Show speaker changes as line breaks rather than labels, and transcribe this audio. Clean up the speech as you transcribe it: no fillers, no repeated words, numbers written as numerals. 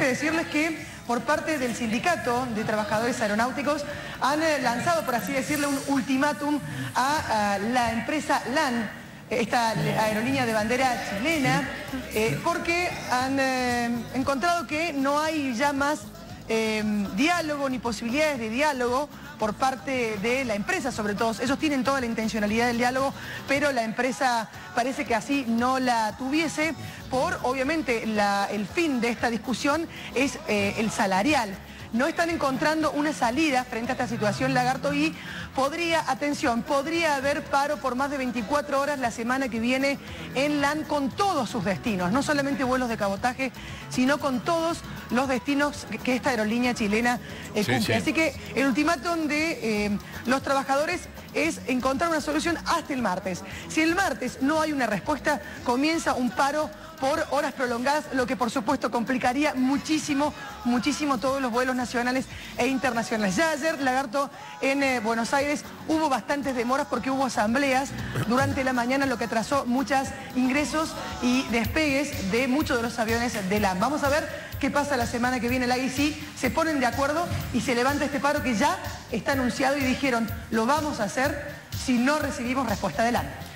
que decirles que por parte del Sindicato de Trabajadores Aeronáuticos han lanzado, por así decirle, un ultimátum a la empresa LAN, esta aerolínea de bandera chilena, porque han encontrado que no hay ya más diálogo ni posibilidades de diálogo por parte de la empresa, sobre todo. Ellos tienen toda la intencionalidad del diálogo, pero la empresa parece que así no la tuviese, por obviamente el fin de esta discusión es el salarial. No están encontrando una salida frente a esta situación, Lagarto, y podría haber paro por más de 24 horas la semana que viene en LAN con todos sus destinos, no solamente vuelos de cabotaje, sino con todos los destinos que esta aerolínea chilena cumple. Sí. Así que el ultimátum de los trabajadores es encontrar una solución hasta el martes. Si el martes no hay una respuesta, comienza un paro por horas prolongadas, lo que por supuesto complicaría muchísimo todos los vuelos nacionales e internacionales. Ya ayer, Lagarto, en Buenos Aires hubo bastantes demoras porque hubo asambleas durante la mañana, lo que atrasó muchos ingresos y despegues de muchos de los aviones de LAN. Vamos a ver qué pasa la semana que viene, y si se ponen de acuerdo y se levanta este paro que ya está anunciado y dijeron, lo vamos a hacer si no recibimos respuesta de LAN.